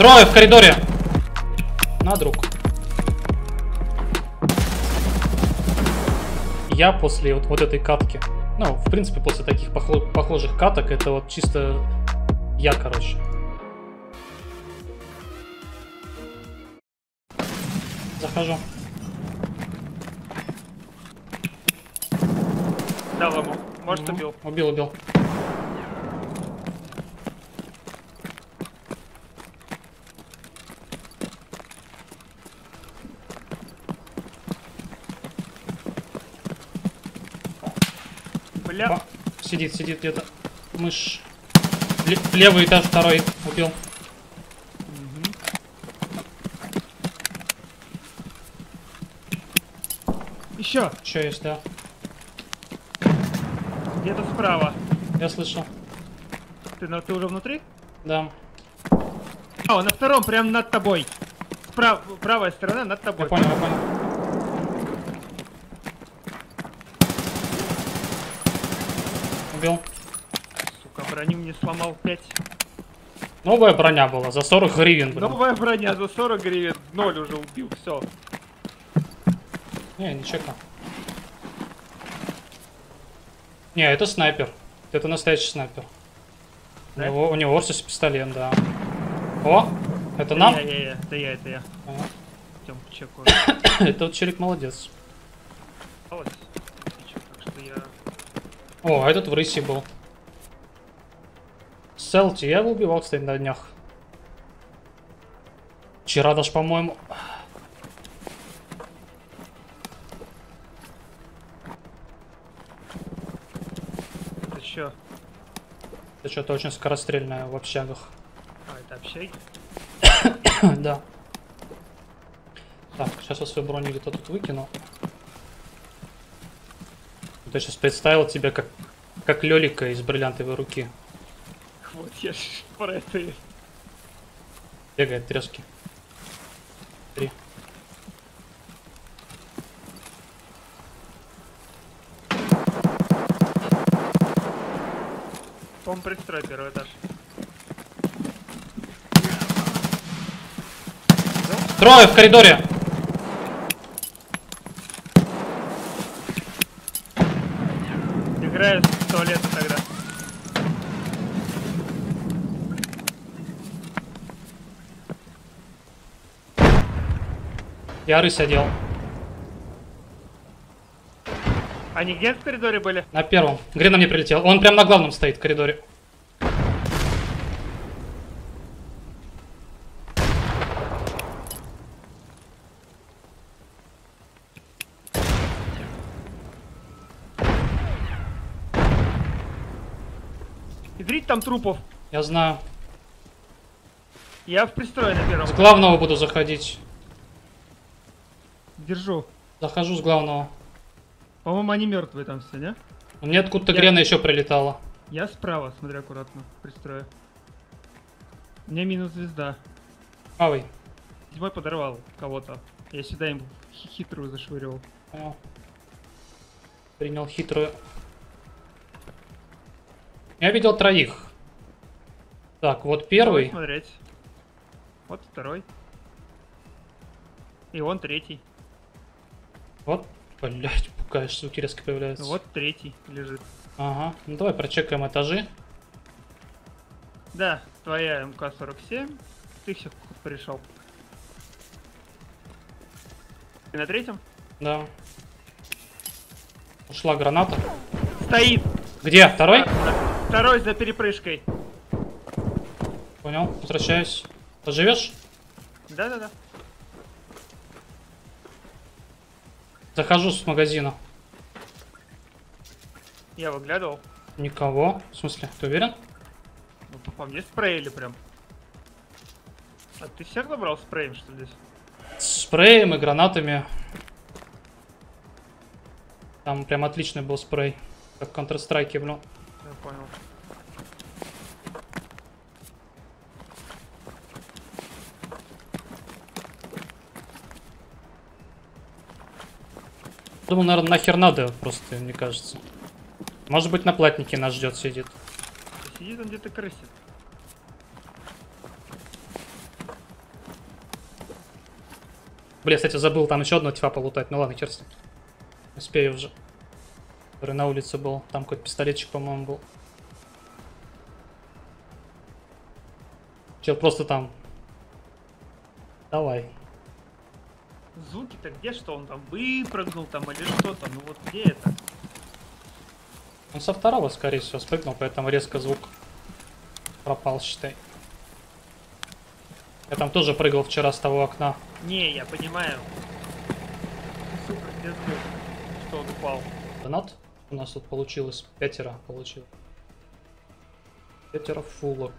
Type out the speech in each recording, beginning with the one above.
Трое в коридоре. На, друг. Я после вот этой катки, ну, в принципе, после таких похожих каток, это вот чисто я, короче. Захожу. Дал ему. Может, убил. Убил. Бля. О, сидит где-то. Мышь. Левый этаж, второй. Убил. Еще. Еще есть, да. Где-то справа. Я слышал. Ты уже внутри? Да. О, на втором, прям над тобой. Правая сторона над тобой. Я понял. Убил. Сука, броню мне сломал 5. Новая броня была, за 40 гривен, блин. Новая броня за 40 гривен. 0 уже убил, все. Не чекал. Не, это снайпер. Это настоящий снайпер. Да? У него Орсис пистолет, да. О, это нам? Это я. Ага. Идем к чеку. Это вот челик молодец. Так что я... О, этот в рысе был. Селти, я его убивал, кстати, на днях. Вчера даже, по-моему. Это что? Это что-то очень скорострельное в общагах. А, это общаги? Да. Так, сейчас я свою броню где-то тут выкину. Я сейчас представил тебя как Лёлика из бриллиантовой руки. Вот я ж про это и... Бегает трески. 3. По-моему, пристрой первый этаж. Трое в коридоре. Играю с туалета тогда. Я рысь одел. Они где в коридоре были? На первом. Грин на мне прилетел. Он прям на главном стоит в коридоре. Идрить там трупов. Я знаю. Я в пристрое на первом. С главного буду заходить. Держу. Захожу с главного. По-моему, они мертвые там все, не? Мне откуда-то Грена еще прилетала. Я справа, смотри аккуратно, пристрою. У меня минус звезда. Правый. Седьмой подорвал кого-то. Я сюда им хитрую зашвыривал. Понял. Принял хитрую. Я видел троих. Так, вот первый. Давай смотреть. Вот второй. И он третий. Вот, блять, пугаешь, звуки резко появляются. Вот третий лежит. Ага, ну давай прочекаем этажи. Да, твоя МК-47. Ты все пришел. Ты на третьем? Да. Ушла граната. Стоит! Где? Второй? Второй за перепрыжкой. Понял, возвращаюсь. Поживешь? Да-да-да. Захожу с магазина. Я выглядывал. Никого. В смысле, ты уверен? Ну, по мне спреили прям. А ты всех набрал спреем, что ли, здесь? С спреем и гранатами. Там прям отличный был спрей. Как в Counter-Strike, блин. Я понял. Думаю, наверное, нахер надо, просто, мне кажется. Может быть, на платнике нас ждет, сидит. Сидит он где-то крысит. Бля, кстати, забыл там еще одного типа полутать. Ну ладно, хер с ним. Успею уже. Который на улице был. Там какой-то пистолетчик, по-моему, был. Чел просто там. Давай. Звуки-то где, что он там выпрыгнул там или что-то? Ну вот где это? Он со второго, скорее всего, спрыгнул, поэтому резко звук пропал, считай. Я там тоже прыгал вчера с того окна. Не, я понимаю. Сука, где звук? Что он упал? Донат у нас тут получилось. 5 получилось. 5 фулок.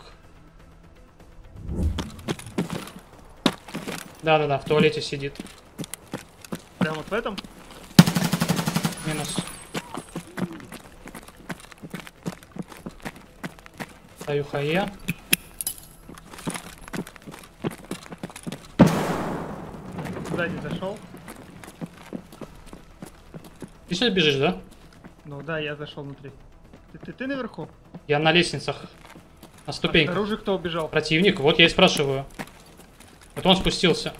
Да-да-да, в туалете сидит. Прямо вот в этом? Минус. Даю хае. Сзади зашел. Ты сейчас бежишь, да? Ну да, я зашел внутри. Ты наверху? Я на лестницах. На ступеньках. Снаружи кто убежал? Противник, вот я и спрашиваю. Вот он спустился.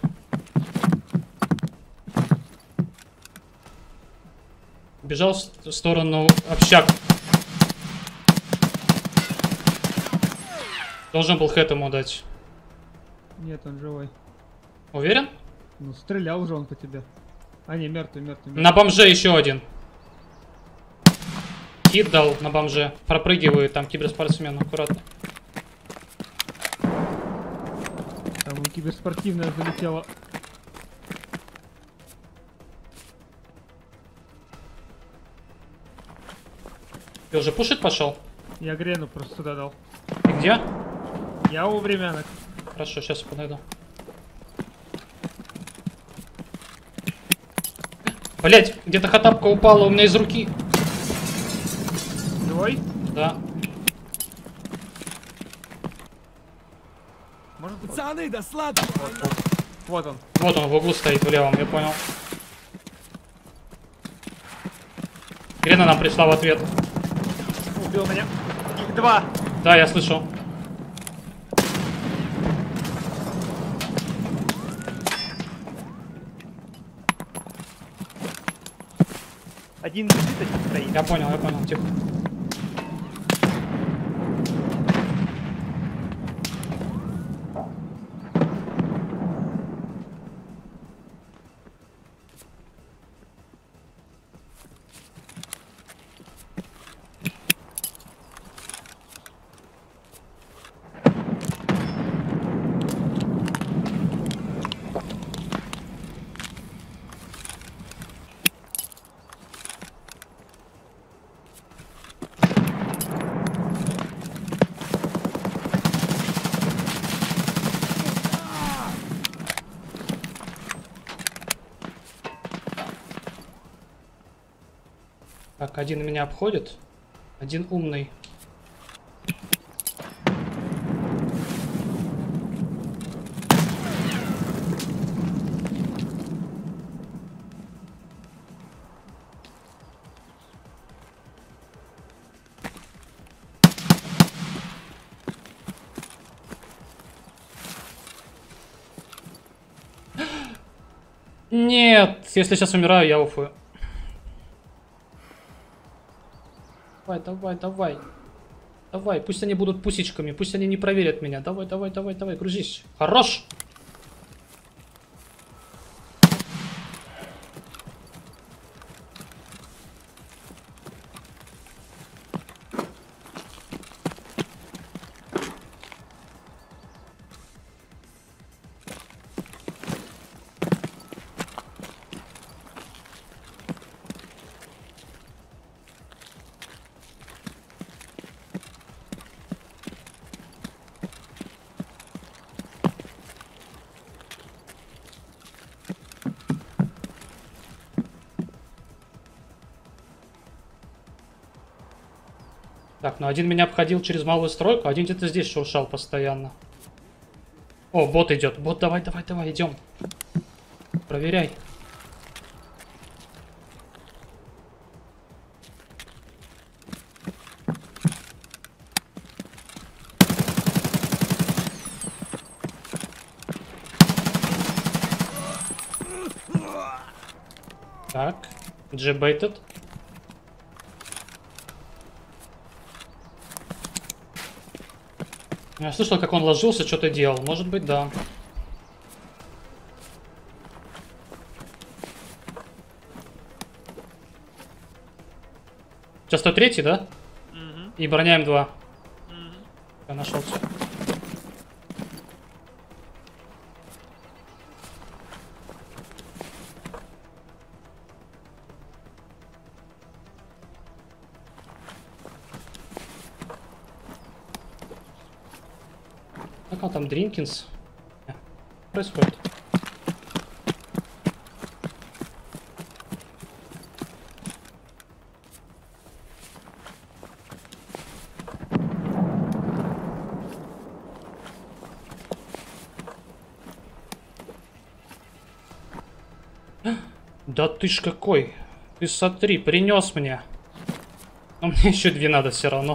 Бежал в сторону общак. Должен был хэт ему дать. Нет, он живой. Уверен? Ну, стрелял уже он по тебе. А, не, мертвый, мертвый. На бомже еще один. Хит дал на бомже. Пропрыгивает там киберспортсмен, аккуратно. Там он киберспортивная залетела. Ты уже пушить пошел? Я грену просто сюда дал. Ты где? Я у времянок. Хорошо, сейчас я подойду. Блять, где-то хатапка упала у меня из руки. Живой? Да. Может быть? Пацаны, да сладко! Вот он. Вот он в углу стоит в левом, я понял. Грена нам пришла в ответ. Убил меня. Их два. Да, я слышал. Один лежит, один стоит. Я понял, тихо. Так, один меня обходит, один умный. Нет, если сейчас умираю, я уфую. Давай, давай, давай. Давай, пусть они будут пусечками, пусть они не проверят меня. Давай, давай, давай, давай, грузись. Хорош! Так, ну один меня обходил через малую стройку, один где-то здесь шуршал постоянно. О, бот идет. Бот, давай, давай, давай, идем. Проверяй. Так, G-baited. Я слышал, как он ложился, что-то делал. Может быть, да. Сейчас 103, да? Угу. И броня М2. Угу. Я нашел все. Как он там, Дринкинс? Происходит. Да ты ж какой. Ты смотри, принес мне. Но мне еще 2 надо все равно.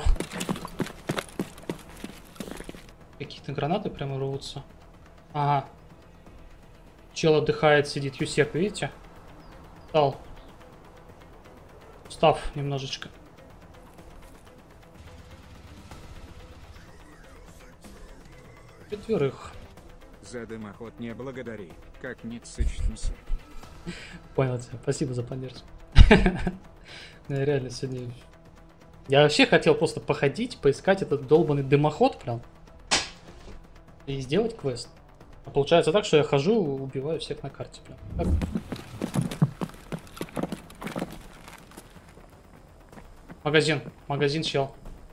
Какие-то гранаты прямо рвутся. Ага. Чел отдыхает, сидит. Юсек, видите? Встал. Встав немножечко. Четверых. За дымоход не благодари, как не сычтемся. Понял тебя. Спасибо за поддержку. Я реально сегодня... Я вообще хотел просто походить, поискать этот долбанный дымоход прям. И сделать квест. А получается так, что я хожу, убиваю всех на карте прям. Так. Магазин. Магазин, чел.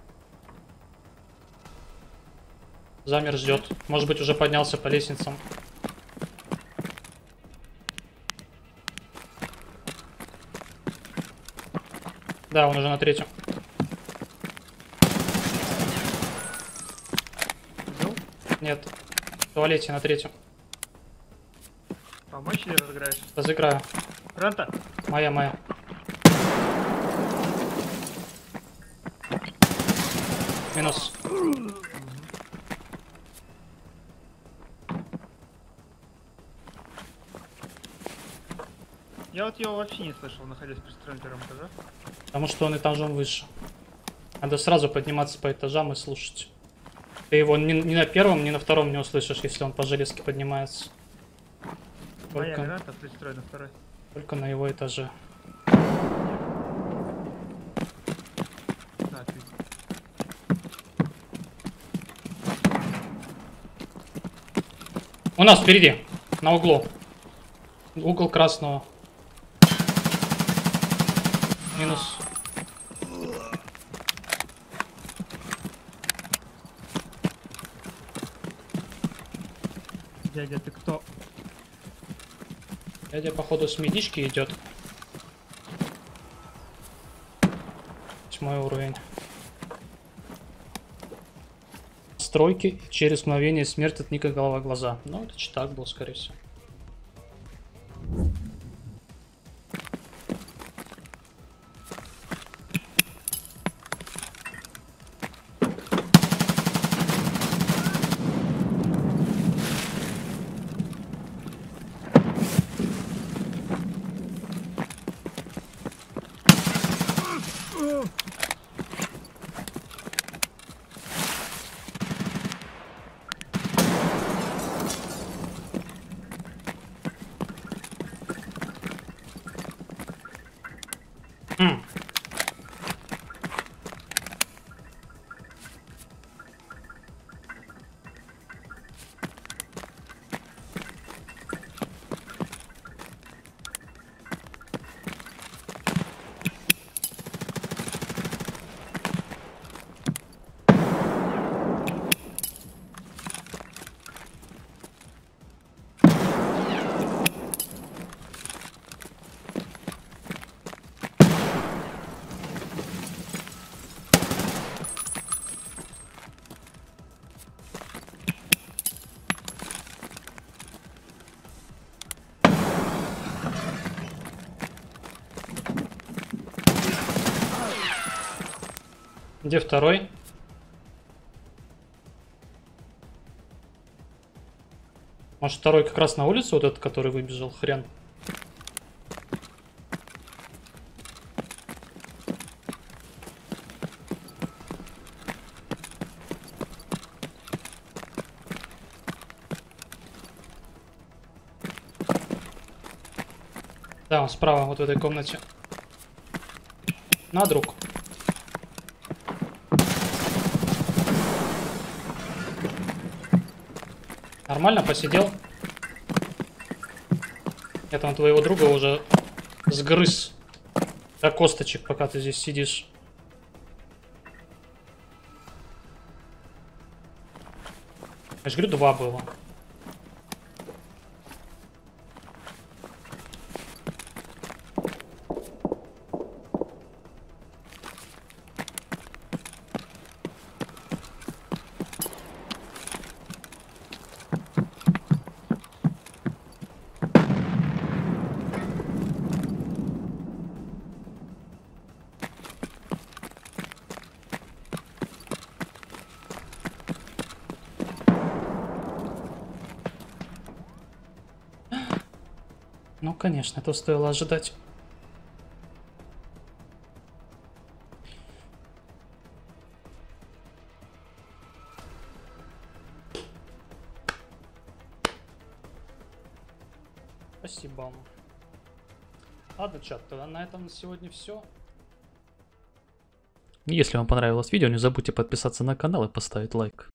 Замер, ждет. Может быть, уже поднялся по лестницам. Да, он уже на 3-м. Убил? Нет. В туалете на 3-м. Помочь или разыграешь? Разыграю. Ранта? Моя. Минус. Я вот его вообще не слышал, находясь при строении первом этаже. Потому что он этажом выше. Надо сразу подниматься по этажам и слушать. Ты его ни на первом, ни на втором не услышишь, если он по железке поднимается. Моя граната пристроена второй. Только на его этаже. Да, ты. У нас впереди, на углу. Угол красного. Минус. Дядя, ты кто? Дядя, походу, с медички идет. 8 уровень. Стройки через мгновение смерть от Ника голова глаза. Ну, это читак был, скорее всего. Где второй? Может, второй как раз на улицу, вот этот, который выбежал, хрен. Да, он справа, вот в этой комнате. На, друг. Нормально посидел? Я там твоего друга уже сгрыз до косточек, пока ты здесь сидишь. Я же говорю, 2 было. Ну, конечно, это стоило ожидать. Спасибо. Ладно, чат, тогда на этом на сегодня все. Если вам понравилось видео, не забудьте подписаться на канал и поставить лайк.